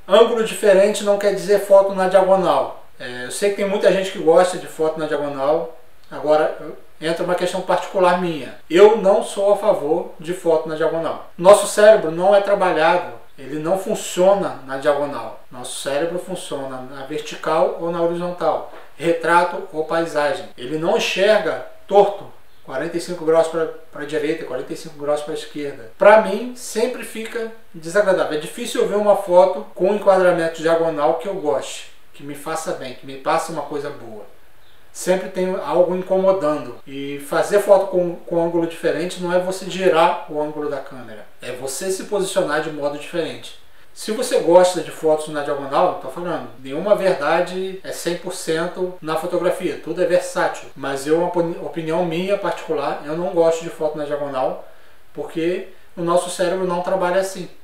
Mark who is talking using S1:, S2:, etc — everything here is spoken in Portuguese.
S1: Ângulo diferente não quer dizer foto na diagonal. Eu sei que tem muita gente que gosta de foto na diagonal. Agora entra uma questão particular minha. Eu não sou a favor de foto na diagonal. Nosso cérebro não é trabalhado, ele não funciona na diagonal. Nosso cérebro funciona na vertical ou na horizontal, retrato ou paisagem. Ele não enxerga torto, 45 graus para a direita, 45 graus para a esquerda. Para mim, sempre fica desagradável. É difícil eu ver uma foto com um enquadramento diagonal que eu goste, que me faça bem, que me passe uma coisa boa. Sempre tem algo incomodando. E fazer foto com ângulo diferente não é você girar o ângulo da câmera, é você se posicionar de modo diferente. Se você gosta de fotos na diagonal, estou falando, nenhuma verdade é 100% na fotografia, tudo é versátil. Mas uma opinião minha particular, eu não gosto de foto na diagonal, porque o nosso cérebro não trabalha assim.